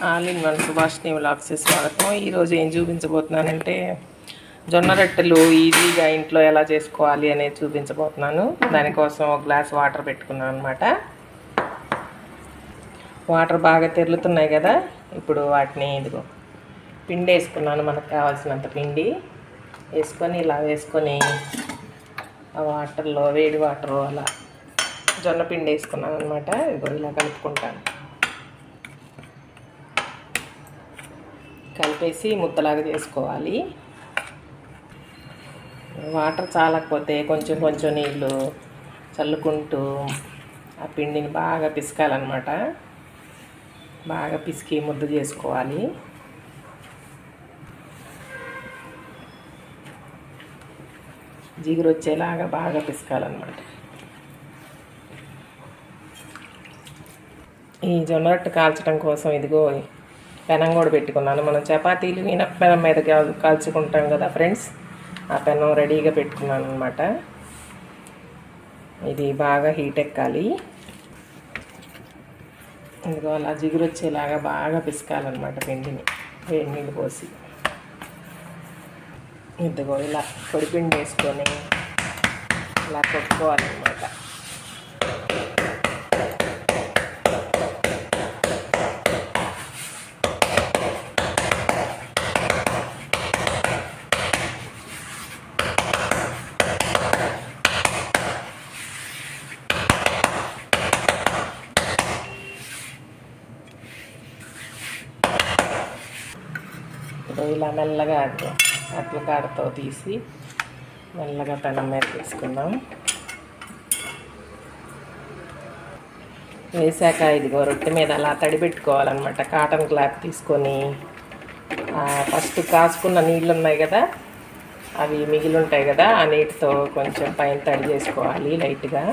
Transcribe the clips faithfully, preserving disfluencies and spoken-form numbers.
All in one Subhashini వ్లాగ్స్కి స్వాగతం. ఈరోజు ఏం చూపించబోతున్నానంటే జొన్న రొట్టెలు ఈజీగా ఇంట్లో ఎలా చేసుకోవాలి అనేది చూపించబోతున్నాను. దానికోసం ఒక గ్లాస్ వాటర్ పెట్టుకున్నాను అనమాట. వాటర్ బాగా తెరులుతున్నాయి కదా, ఇప్పుడు వాటిని ఇదిగో పిండి వేసుకున్నాను. మనకు కావాల్సినంత పిండి వేసుకొని ఇలా వేసుకొని ఆ వాటర్లో వేడి వాటర్ అలా జొన్న పిండి వేసుకున్నాను అనమాట. ఇదిగో ఇలా కలుపుకుంటాను. కలిపేసి ముద్దలాగా చేసుకోవాలి. వాటర్ చాలకపోతే కొంచెం కొంచెం నీళ్ళు చల్లుకుంటూ ఆ పిండిని బాగా పిసకాలన్నమాట. బాగా పిసికి ముద్ద చేసుకోవాలి. జిగురు వచ్చేలాగా బాగా పిసకాలన్నమాట. ఈ జొన్న రొట్టె కాల్చడం కోసం ఇదిగో పెనం కూడా పెట్టుకున్నాను. మనం చపాతీలు ఇనప పెనం మీద కాల్చుకుంటాం కదా ఫ్రెండ్స్, ఆ పెనం రెడీగా పెట్టుకున్నాను అనమాట. ఇది బాగా హీట్ ఎక్కాలి. ఇదిగో అలా జిగురు వచ్చేలాగా బాగా పిసకాలన్నమాట పిండిని వేడి నీళ్ళు పోసి. ఇదిగో ఇలా పొడిపిండి వేసుకొని ఇలా కొట్టుకోవాలన్నమాట. ఇలా మెల్లగా అట్ల కాడతో తీసి మెల్లగా పెనం మీద తీసుకుందాం. వేసాక ఇదిగో రొట్టె మీద అలా తడి పెట్టుకోవాలన్నమాట. కాటన్ క్లాత్ తీసుకొని ఫస్ట్ కాసుకున్న నీళ్ళు ఉన్నాయి కదా, అవి మిగిలి ఉంటాయి కదా, ఆ నీటితో కొంచెం పైన తడి చేసుకోవాలి లైట్గా.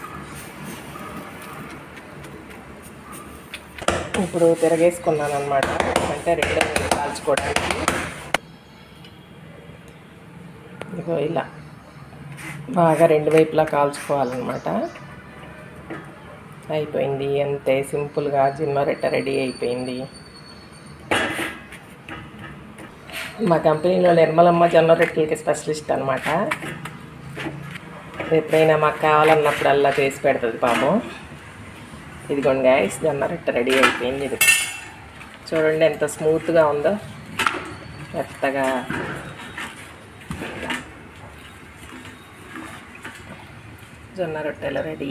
ఇప్పుడు తిరగేసుకున్నాను అనమాట, అంటే రెండు నీళ్ళు కాల్చుకోవడానికి. ఇదిగో ఇలా బాగా రెండు వైపులా కాల్చుకోవాలన్నమాట. అయిపోయింది, అంతే సింపుల్గా జొన్న రొట్టె రెడీ అయిపోయింది. మా కంపెనీలో నిర్మలమ్మ జొన్న రొట్టెలకి స్పెషలిస్ట్ అనమాట. ఎప్పుడైనా మాకు కావాలన్నప్పుడల్లా చేసి పెడుతుంది పాపం. ఇదిగోండి గైస్, జొన్న రొట్టె రెడీ అయిపోయింది. ఇది చూడండి ఎంత స్మూత్గా ఉందో, మెత్తగా. జొన్న రొట్టెలు రెడీ.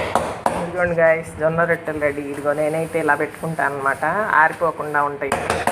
ఇదిగోండి గైస్, జొన్న రొట్టెలు రెడీ. ఇదిగో నేనైతే ఇలా పెట్టుకుంటాను అనమాట, ఆరిపోకుండా ఉంటాయి.